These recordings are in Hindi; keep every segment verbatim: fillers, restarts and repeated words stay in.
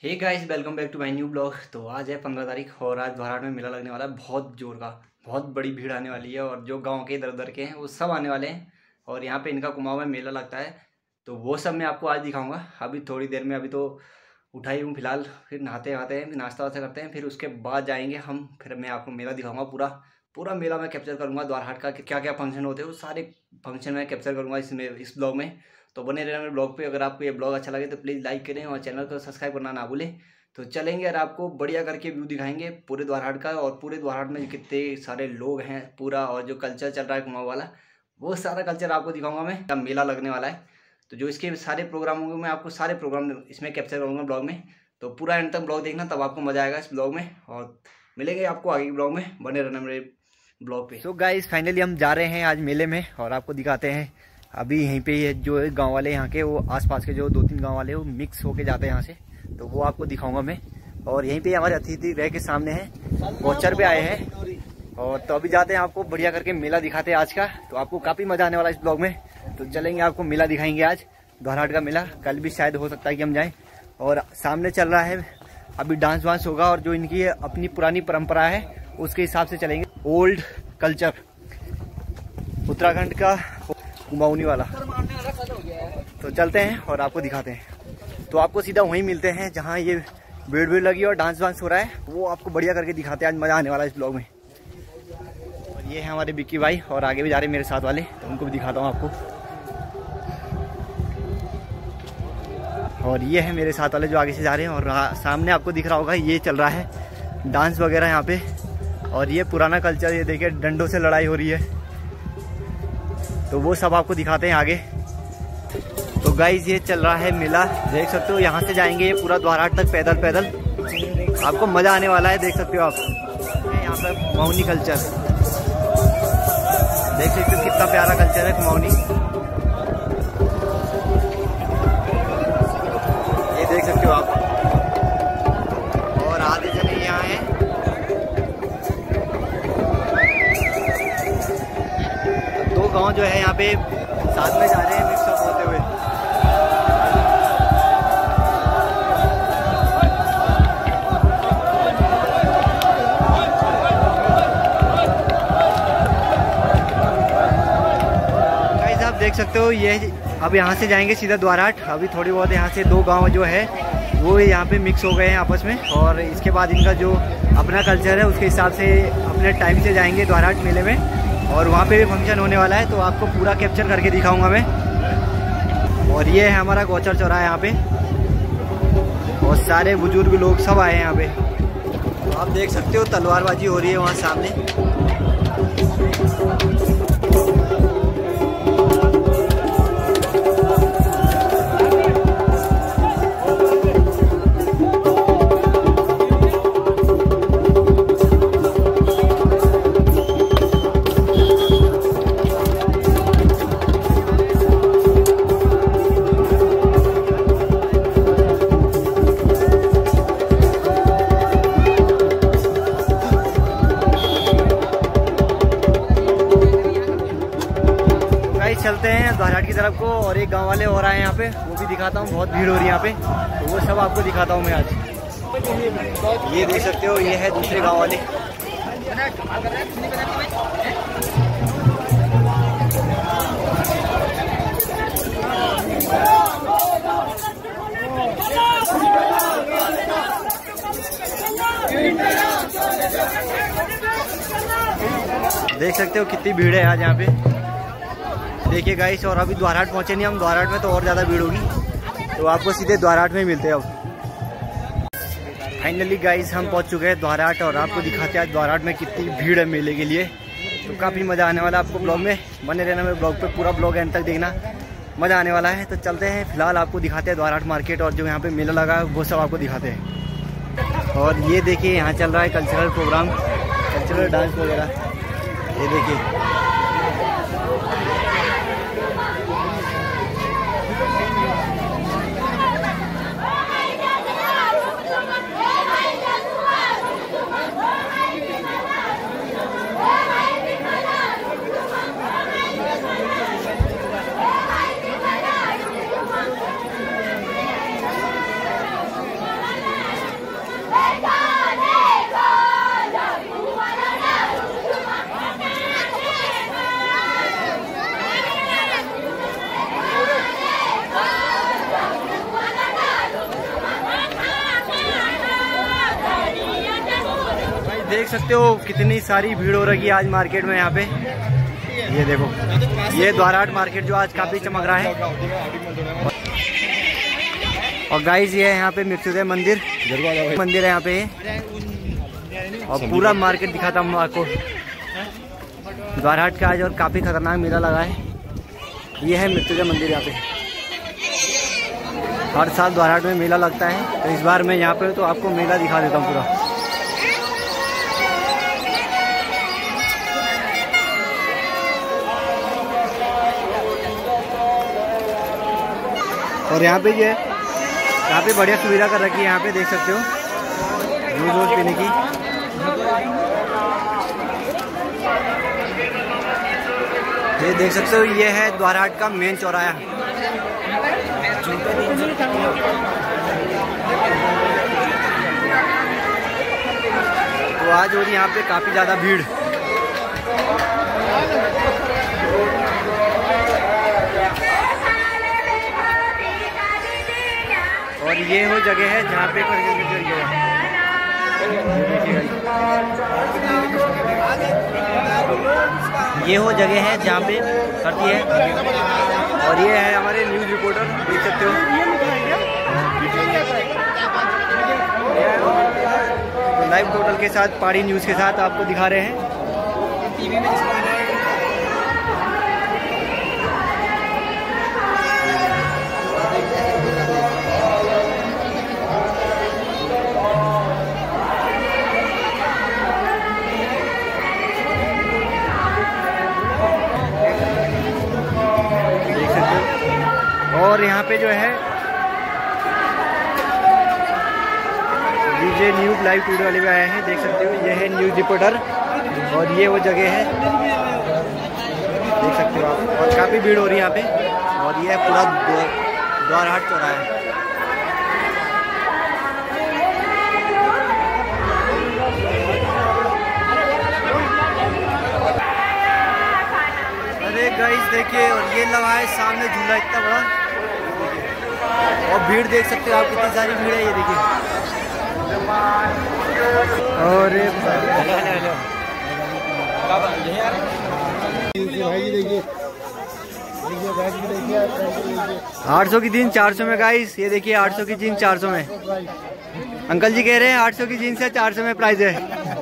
Hey guys, welcome back to my new blog. तो आज है पंद्रह तारीख और आज द्वाराहाट में मेला लगने वाला है बहुत जोर का। बहुत बड़ी भीड़ आने वाली है और जो गांव के इधर उधर के हैं वो सब आने वाले हैं और यहाँ पे इनका कुमाऊं में मेला लगता है। तो वो सब मैं आपको आज दिखाऊंगा अभी थोड़ी देर में। अभी तो उठा ही हूँ फिलहाल, फिर नहाते आते हैं, फिर नाश्ता वास्ता करते हैं, फिर उसके बाद जाएंगे हम। फिर मैं आपको मेला दिखाऊंगा, पूरा पूरा मेला मैं कैप्चर करूँगा। द्वाराहाट का क्या क्या फंक्शन होते हैं वो सारे फंक्शन मैं कैप्चर करूँगा इसमें, इस ब्लॉग में। तो बने रहना मेरे ब्लॉग पे। अगर आपको ये ब्लॉग अच्छा लगे तो प्लीज़ लाइक करें और चैनल को सब्सक्राइब करना ना भूलें। तो चलेंगे और आपको बढ़िया करके व्यू दिखाएंगे पूरे द्वाराहाट का, और पूरे द्वाराहाट में कितने सारे लोग हैं पूरा, और जो कल्चर चल रहा है कुमाऊं वाला वो सारा कल्चर आपको दिखाऊंगा मैं। अब मेला लगने वाला है तो जो इसके सारे प्रोग्राम होंगे मैं आपको सारे प्रोग्राम इसमें कैप्चर करूँगा ब्लॉग में। तो पूरा एंड तक ब्लॉग देखना, तब आपको मज़ा आएगा इस ब्लॉग में। और मिलेंगे आपको आगे के ब्लॉग में, बने रहना मेरे ब्लॉग पे। तो गाइस फाइनली हम जा रहे हैं आज मेले में और आपको दिखाते हैं। अभी यहीं पे जो गाँव वाले यहाँ के, वो आसपास के जो दो तीन गाँव वाले वो मिक्स होके जाते हैं यहाँ से, तो वो आपको दिखाऊंगा मैं। और यहीं पे हमारे अतिथि रह के सामने हैं, वॉचर पे आए हैं। और तो अभी जाते हैं, आपको बढ़िया करके मेला दिखाते हैं आज का। तो आपको काफ़ी मज़ा आने वाला है इस ब्लॉग में। तो चलेंगे, आपको मेला दिखाएंगे आज, द्वाराहाट का मेला। कल भी शायद हो सकता है कि हम जाएं। और सामने चल रहा है अभी डांस वांस होगा, और जो इनकी अपनी पुरानी परंपरा है उसके हिसाब से चलेंगे। ओल्ड कल्चर उत्तराखंड का कुमाऊनी वाला। तो चलते हैं और आपको दिखाते हैं। तो आपको सीधा वहीं मिलते हैं जहाँ ये भीड़ भीड़ लगी और डांस वांस हो रहा है, वो आपको बढ़िया करके दिखाते हैं। आज मज़ा आने वाला है इस ब्लॉग में। और ये है हमारे बिक्की भाई, और आगे भी जा रहे हैं मेरे साथ वाले, तो उनको भी दिखाता हूँ आपको। और ये है मेरे साथ वाले जो आगे से जा रहे हैं। और सामने आपको दिख रहा होगा ये चल रहा है डांस वगैरह यहाँ पे। और ये पुराना कल्चर, ये देखिए डंडों से लड़ाई हो रही है, तो वो सब आपको दिखाते हैं आगे। तो गाइज ये चल रहा है मेला, देख सकते हो। यहाँ से जाएंगे ये पूरा द्वाराहाट तक पैदल पैदल, आपको मजा आने वाला है। देख सकते हो आप यहाँ पर कुमाऊनी कल्चर, देख सकते हो कितना प्यारा कल्चर है कुमाऊनी। ये देख सकते हो आप। और आधे जने यहाँ हैं, दो गांव जो है यहाँ पे साथ में जा रहे हैं मिक्सअप होते हुए। देख सकते हो ये अब यहाँ से जाएंगे सीधा द्वाराहाट। अभी थोड़ी बहुत यहाँ से दो गांव जो है वो यहाँ पे मिक्स हो गए हैं आपस में, और इसके बाद इनका जो अपना कल्चर है उसके हिसाब से अपने टाइम से जाएंगे द्वाराहाट मेले में। और वहाँ पे भी फंक्शन होने वाला है, तो आपको पूरा कैप्चर करके दिखाऊंगा मैं। और ये है हमारा गौचर चौराहा यहाँ पे, और सारे बुजुर्ग लोग सब आए हैं यहाँ पे। तो आप देख सकते हो तलवारबाजी हो रही है वहाँ सामने। चलते हैं द्वाराहाट की तरफ को, और एक गांव वाले और आए हैं यहाँ पे, वो भी दिखाता हूँ। बहुत भीड़ हो रही है यहाँ पे, तो वो सब आपको दिखाता हूँ मैं आज। ये देख सकते हो, ये है दूसरे गांव वाले। देख सकते हो कितनी भीड़ है आज यहाँ पे, देखिए गाइस। और अभी द्वाराहाट पहुँचे नहीं हम, द्वाराहाट में तो और ज़्यादा भीड़ होगी, तो आपको सीधे द्वाराहाट में ही मिलते हैं अब। फाइनली गाइस हम पहुँच चुके हैं द्वाराहाट, और आपको दिखाते हैं आज द्वाराहाट में कितनी भीड़ है मेले के लिए। तो काफ़ी मज़ा आने वाला है आपको ब्लॉग में, बने रहना मेरे ब्लॉग पे, पूरा ब्लॉग एंड तक देखना, मज़ा आने वाला है। तो चलते हैं, फिलहाल आपको दिखाते हैं द्वाराहाट मार्केट, और जो यहाँ पे मेला लगा है वो सब आपको दिखाते हैं। और ये देखिए यहाँ चल रहा है कल्चरल प्रोग्राम, कल्चरल डांस वगैरह, ये देखिए। देख सकते हो कितनी सारी भीड़ हो रही है आज मार्केट में। यहाँ पे ये देखो, ये द्वारहाट मार्केट जो आज काफी चमक रहा है। और गाइस ये है यहाँ पे मृत्युंजय मंदिर मंदिर है यहाँ पे। और पूरा मार्केट दिखाता हूँ आपको द्वारहाट का आज, और काफी खतरनाक मेला लगा है। ये है मृत्युंजय मंदिर। यहाँ पे हर साल द्वारहाट में मेला लगता है, तो इस बार मैं यहाँ पे तो आपको मेला दिखा देता हूँ पूरा। और यहाँ पे जो है यहाँ पे बढ़िया सुविधा कर रखी है। यहाँ पे देख सकते हो जूस वूस पीने की। ये देख सकते हो, ये है द्वारहाट का मेन चौराहा। तो आज हो रही यहाँ पे काफी ज्यादा भीड़। और ये वो जगह है जहाँ पे ये वो जगह है जहाँ पे करती है। और ये है हमारे न्यूज़ रिपोर्टर, देख सकते हो। लाइव टोटल के साथ, पहाड़ी न्यूज़ के साथ आपको दिखा रहे हैं। टीवी में और यहाँ पे जो है डीजे न्यूज़ लाइव टूडे वाले भी आए हैं, देख सकते हो। ये है न्यूज़ रिपोर्टर और ये वो जगह है, देख सकते हो आप। और काफ़ी भीड़ हो रही है यहाँ पे। और ये पूरा द्वारहाट चौराहा है। अरे गाइस देखिए, और ये लगा है सामने झूला इतना बड़ा। और भीड़ देख सकते हो आप, कितनी सारी भीड़ है। ये देखिए। और आठ सौ की जीन्स चार सौ में गाइस। ये देखिए आठ सौ की जीन्स चार सौ में। अंकल जी कह रहे हैं आठ सौ की जीन्स है, चार सौ में प्राइस है।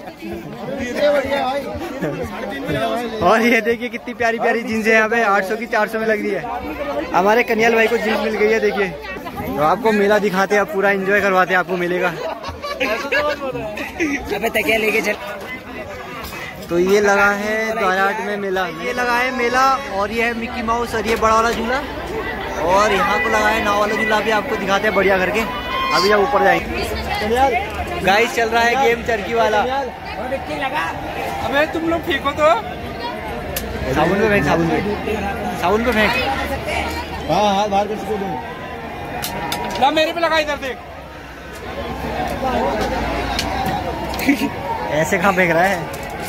और ये देखिए कितनी प्यारी प्यारी जीन्स है यहाँ पे, आठ सौ की चार सौ में लग रही है। हमारे कन्याल भाई को जीन्स मिल गई है, देखिए। तो आपको मेला दिखाते हैं, पूरा एंजॉय करवाते हैं आपको मेले का। अबे तकिया लेके चल। तो ये लगा है द्वारहाट में मेला, ये लगा है मेला। और ये है मिक्की माउस और ये बड़ा वाला झूला। और यहाँ को लगा है नाव वाला झूला, भी आपको दिखाते हैं बढ़िया करके। अभी जब ऊपर जाएंगे गाइस, चल रहा है गेम चरखी वाला। अबे तुम लोग फेंको तो साबुन पे फेंक, साबुन पे साबुन पे फेंक। हाँ हाँ बाहर कर सकते ला, मेरे पे लगा इधर देख। ऐसे कहाँ फेंक रहा है?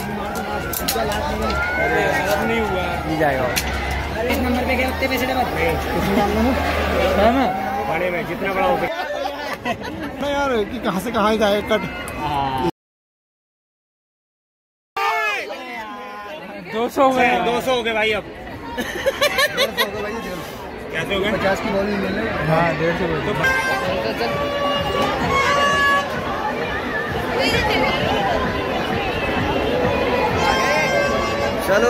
अरे अब नहीं हुआ, नहीं जाएगा। इस नंबर पे गए उतने पैसे बड़े में जितना बड़ा हो गया यार कि कहाँ से कहाँ जाए कट। दो सौ हो गए, दो सौ हो गए भाई। अब कैसे हो गए? पचास की बॉल ले ले। हाँ डेढ़ सौ तो चलो।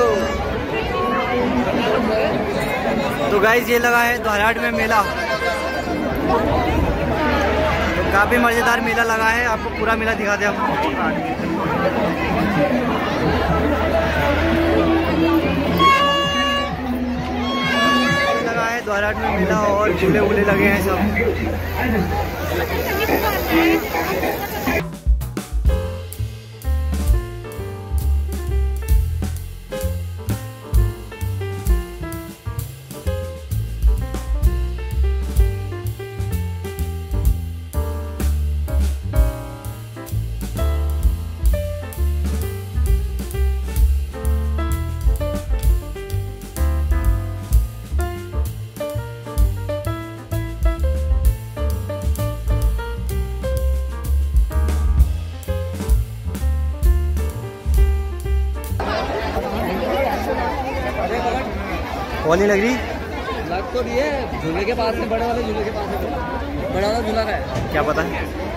तो गाइस ये लगा है द्वारहाट में मेला। तो काफी मजेदार मेला लगा है, आपको पूरा मेला दिखाते हैं हम। लगा है द्वारहाट में मेला और झूले वूले लगे हैं सब। कौन नहीं लग रही? लग तो रही है, झूले के पास में, बड़े वाले झूले के पास में, बड़ा वाला झूला है, क्या पता।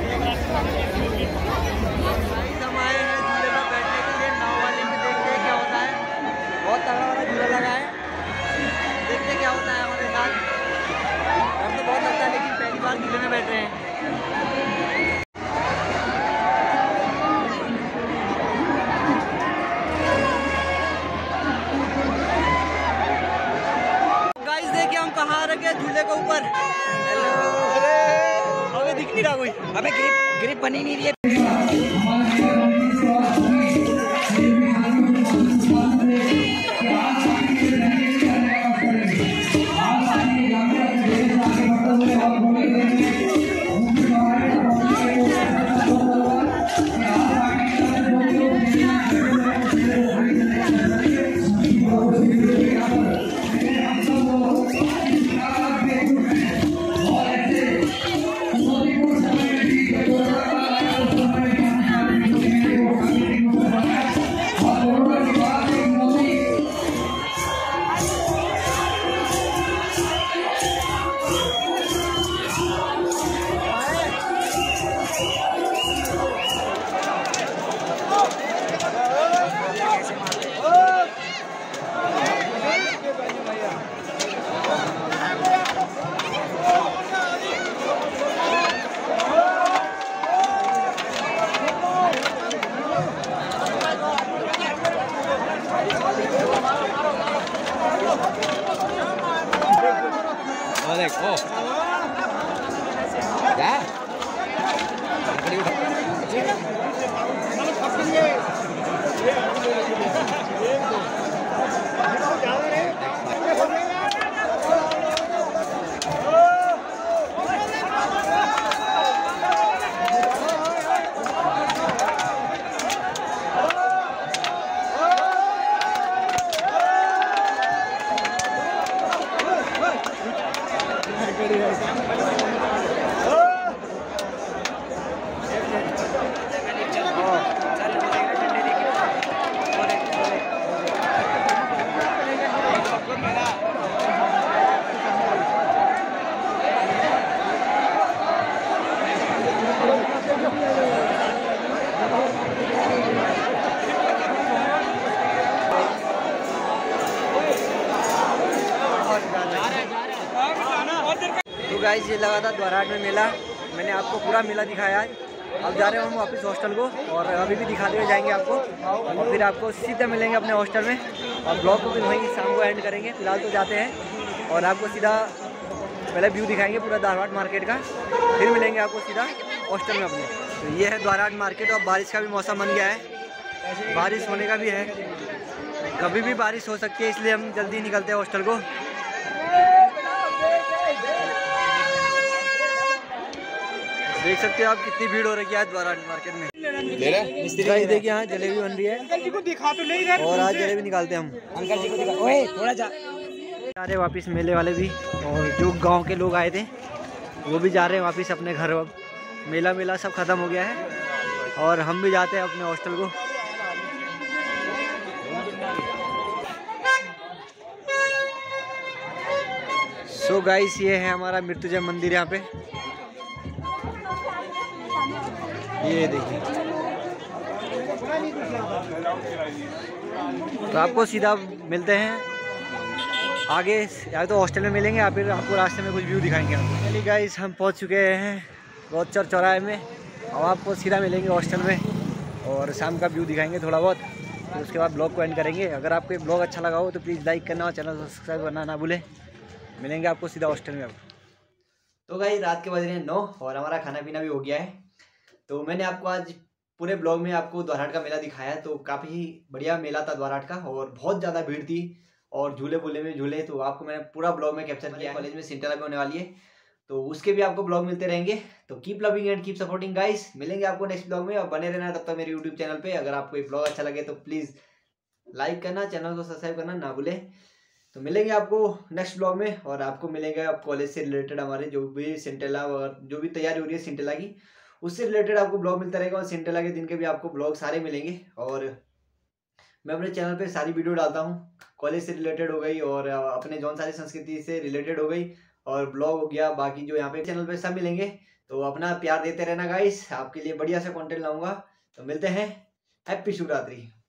बहुत तगड़ा वाला झूला लगा है, देखते क्या होता है हमारे साथ। डर तो बहुत लगता है लेकिन पहली बार झूले में बैठ रहे हैं। गाइस देखिए हम कहाँ रखे झूले के ऊपर। अबे दिख नहीं रहा कोई। अबे ग्रिप ग्रिप बनी नहीं रही है। Oh. Yeah. तो गाइस ये लगा था द्वाराहाट में मेला, मैंने आपको पूरा मेला दिखाया है। अब जा रहे हैं हम वापस हॉस्टल को और अभी भी दिखाते हुए जाएंगे आपको और फिर आपको सीधा मिलेंगे अपने हॉस्टल में और ब्लॉग को फिर वहीं शाम को एंड करेंगे। फिलहाल तो जाते हैं और आपको सीधा पहले व्यू दिखाएंगे पूरा द्वाराहाट मार्केट का, फिर मिलेंगे आपको सीधा हॉस्टल में अपने। तो ये है द्वाराहाट मार्केट और बारिश का भी मौसम बन गया है, बारिश होने का भी है, कभी भी बारिश हो सकती है, इसलिए हम जल्दी निकलते हैं हॉस्टल को। देख सकते हो आप कितनी भीड़ हो रही है आज द्वाराहाट मार्केट में। गाइस देखिए यहाँ जलेबी बन रही है और आज जलेबी निकालते हैं हम। अंकल जी को दिखा, ओए थोड़ा जा जा रहे वापस मेले वाले भी और जो गांव के लोग आए थे वो भी जा रहे हैं वापस अपने घर। अब मेला मेला सब खत्म हो गया है और हम भी जाते हैं अपने हॉस्टल को। सो गाइस ये है हमारा मृत्युंजय मंदिर यहाँ पे, ये देखिए। तो आपको सीधा मिलते हैं आगे, या तो हॉस्टल में मिलेंगे या फिर आपको रास्ते में कुछ व्यू दिखाएंगे। चलिए गाइस हम पहुंच चुके हैं गौचर चौराहे में, अब आपको सीधा मिलेंगे हॉस्टल में और शाम का व्यू दिखाएंगे थोड़ा बहुत, फिर उसके बाद ब्लॉग को एंड करेंगे। अगर आपको ब्लॉग अच्छा लगा हो तो प्लीज़ लाइक करना और चैनल सब्सक्राइब करना ना भूलें। मिलेंगे आपको सीधा हॉस्टल में। अब तो गाइस रात के बज रहे हैं नौ और हमारा खाना पीना भी हो गया है। तो मैंने आपको आज पूरे ब्लॉग में आपको द्वाराहाट का मेला दिखाया, तो काफ़ी बढ़िया मेला था द्वाराहाट का और बहुत ज़्यादा भीड़ थी और झूले बूले में झूले, तो आपको मैंने पूरा ब्लॉग में कैप्चर किया। कॉलेज में सिंटेला भी होने वाली है तो उसके भी आपको ब्लॉग मिलते रहेंगे। तो keep loving and keep supporting guys, मिलेंगे आपको नेक्स्ट ब्लॉग में और बने रहना तब तक मेरे यूट्यूब चैनल पे। अगर आपको ये ब्लॉग अच्छा लगे तो प्लीज़ लाइक करना, चैनल को सब्सक्राइब करना ना भूलें। तो मिलेंगे आपको नेक्स्ट ब्लॉग में और आपको मिलेंगे आप कॉलेज से रिलेटेड हमारे जो भी सिंटेला और जो भी तैयारी हो रही है सिंटेला की, उससे रिलेटेड आपको ब्लॉग मिलता रहेगा और सिंटेला के दिन के भी आपको ब्लॉग सारे मिलेंगे। और मैं अपने चैनल पे सारी वीडियो डालता हूँ, कॉलेज से रिलेटेड हो गई और अपने जौनसारी संस्कृति से रिलेटेड हो गई और ब्लॉग हो गया, बाकी जो यहाँ पे चैनल पे सब मिलेंगे। तो अपना प्यार देते रहना गाइस, आपके लिए बढ़िया से कंटेंट लाऊंगा। तो मिलते हैं, हैप्पी शिवरात्रि।